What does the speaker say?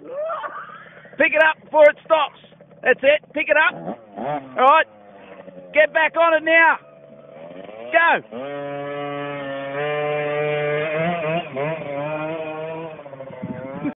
Pick it up before it stops. That's it. Pick it up. All right. Get back on it now. Go.